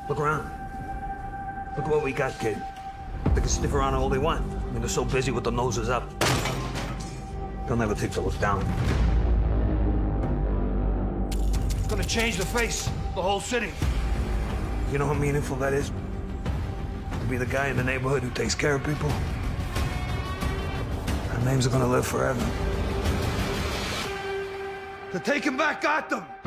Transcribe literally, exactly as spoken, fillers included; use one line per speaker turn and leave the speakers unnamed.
Look around. Look what we got, kid. They can sniff around all they want. I mean, they're so busy with their noses up. They'll never take to look down. It's gonna change the face of the whole city. You know how meaningful that is? To be the guy in the neighborhood who takes care of people. Our names are gonna live forever. They're taking back Gotham!